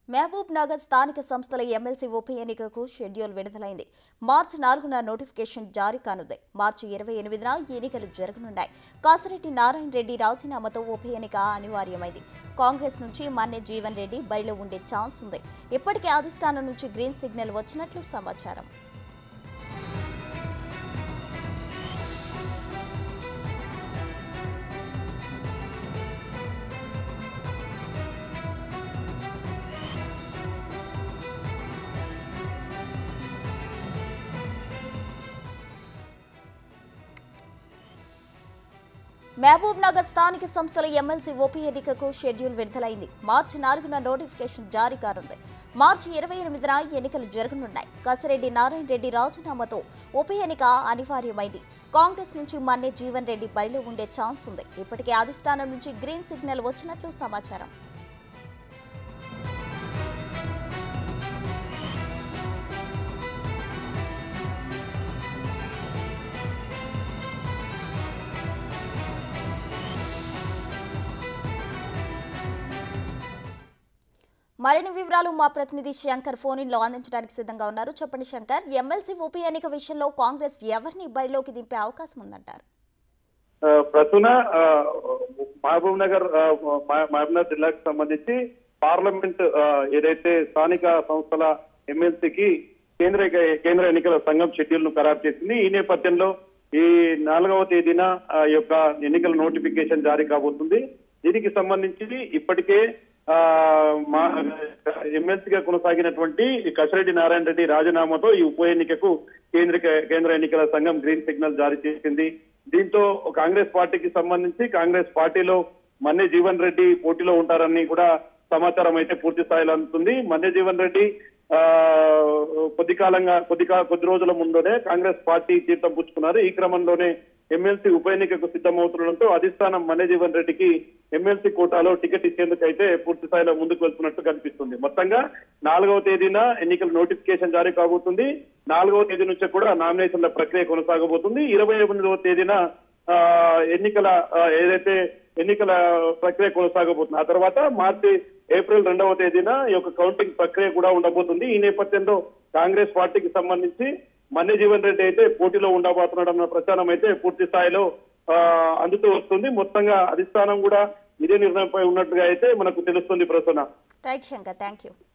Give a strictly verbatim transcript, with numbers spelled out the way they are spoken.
మహబూబ్ నగర్ స్థానిక సంస్థల ఎమ్మెల్సీ ఉప ఎన్నికకు షెడ్యూల్ విడుదలైంది. మార్చి నాలుగున నోటిఫికేషన్ జారీ కానుంది. మార్చి ఇరవై ఎనిమిదిన ఎన్నికలు జరగనున్నాయి. కాసిరెడ్డి నారాయణ రెడ్డి రాజీనామాతో ఉప ఎన్నిక అనివార్యమైంది. కాంగ్రెస్ నుంచి మన్నె జీవన్ రెడ్డి బరిలో ఉండే ఛాన్స్ ఉంది. ఇప్పటికే అధిష్టానం నుంచి గ్రీన్ సిగ్నల్ వచ్చినట్లు సమాచారం. మహబూబ్ నగర్ స్థానిక సంస్థల ఎమ్మెల్సీ ఉప ఎన్నికకు షెడ్యూల్ విడుదలైంది. మార్చి నాలుగున నోటిఫికేషన్ జారీ కానుంది. మార్చి ఇరవై ఎనిమిదిన ఎన్నికలు జరగనున్నాయి. కాసిరెడ్డి నారాయణ రెడ్డి రాజీనామాతో ఉప ఎన్నిక అనివార్యమైంది. కాంగ్రెస్ నుంచి మన్నె జీవన్ రెడ్డి బరిలో ఉండే ఛాన్స్ ఉంది. ఇప్పటికే అధిష్టానం నుంచి గ్రీన్ సిగ్నల్ వచ్చినట్లు సమాచారం. మరిన్ని వివరాలు మా ప్రతినిధి శంకర్ ఫోన్ ఇన్ లో అందించడానికి సిద్ధంగా ఉన్నారు. చెప్పండి శంకర్, ఎమ్మెల్సీ ఉప ఎన్నిక విషయంలో కాంగ్రెస్ ఎవరిని బరిలోకి దింపే అవకాశం ఉందంటారు? ప్రస్తుత మహబూబ్ నగర్ మహబూబ్ నగర్ జిల్లాకు సంబంధించి పార్లమెంట్ ఏదైతే స్థానిక సంస్థల ఎమ్మెల్సీకి కేంద్ర కేంద్ర ఎన్నికల సంఘం షెడ్యూల్ ను ఖరారు చేసింది. ఈ నేపథ్యంలో ఈ నాలుగవ తేదీన యొక్క ఎన్నికల నోటిఫికేషన్ జారీ కాబోతుంది. దీనికి సంబంధించి ఇప్పటికే మా ఎమ్మెల్సీగా కొనసాగినటువంటి కసిరెడ్డి నారాయణ రెడ్డి రాజీనామాతో ఈ ఉప ఎన్నికకు కేంద్ర కేంద్ర ఎన్నికల సంఘం గ్రీన్ సిగ్నల్ జారీ చేసింది. దీంతో కాంగ్రెస్ పార్టీకి సంబంధించి కాంగ్రెస్ పార్టీలో మన్నె జీవన్ రెడ్డి పోటీలో ఉంటారని కూడా సమాచారం అయితే పూర్తి స్థాయిలో అందుతుంది. మన్నె జీవన్ రెడ్డి ఆ కొద్ది కాలంగా కొద్ది కొద్ది రోజుల ముందునే కాంగ్రెస్ పార్టీ తీర్థం పుచ్చుకున్నారు. ఈ క్రమంలోనే ఎమ్మెల్సీ ఉప ఎన్నికకు సిద్ధమవుతుండటంతో అధిష్టానం మన్నె జీవన్ రెడ్డికి ఎమ్మెల్సీ కోటాలో టికెట్ ఇచ్చేందుకు అయితే పూర్తి స్థాయిలో ముందుకు వెళ్తున్నట్టు కనిపిస్తుంది. మొత్తంగా నాలుగవ తేదీన ఎన్నికల నోటిఫికేషన్ జారీ కాబోతుంది. నాలుగవ తేదీ నుంచి కూడా నామినేషన్ల ప్రక్రియ కొనసాగబోతుంది. ఇరవై ఎనిమిదవ తేదీన ఆ ఎన్నికల ఏదైతే ఎన్నికల ప్రక్రియ కొనసాగబోతుంది. ఆ తర్వాత మార్చి ఏప్రిల్ రెండవ తేదీన ఈ యొక్క కౌంటింగ్ ప్రక్రియ కూడా ఉండబోతుంది. ఈ నేపథ్యంలో కాంగ్రెస్ పార్టీకి సంబంధించి మన్నె జీవన్ రెడ్డి అయితే పోటీలో ఉండబోతున్నాడన్న ప్రచారం అయితే పూర్తి స్థాయిలో ఆ అందుతూ వస్తుంది. మొత్తంగా అధిష్టానం కూడా ఇదే నిర్ణయంపై ఉన్నట్టుగా అయితే మనకు తెలుస్తుంది. Prasanna. Right Shankar, thank you.